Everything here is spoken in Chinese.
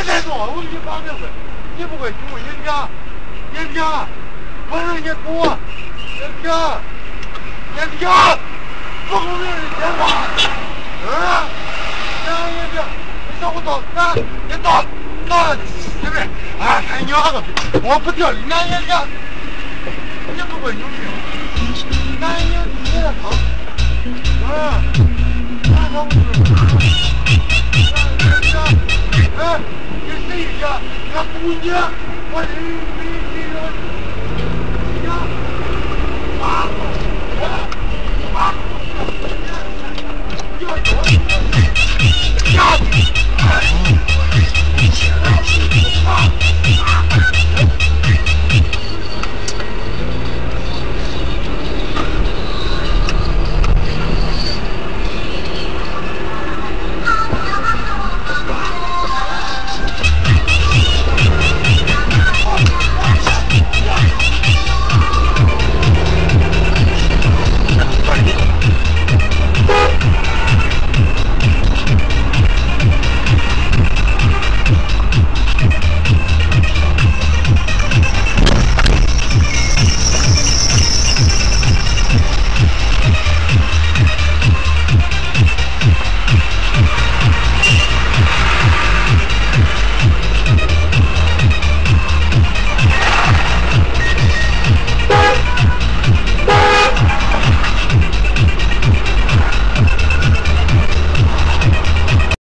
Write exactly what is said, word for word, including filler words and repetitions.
再说，我给你绑这回，你不会听我音频，音频，我让你过，音频，音频，不公平的电话，嗯，让音频，你上我刀，来，你刀，刀，对不对？哎，他娘的，我不掉你，男音频，你不会牛逼，男音你也疼，嗯，男疼不是。哎，给谁家？俺姑娘，我。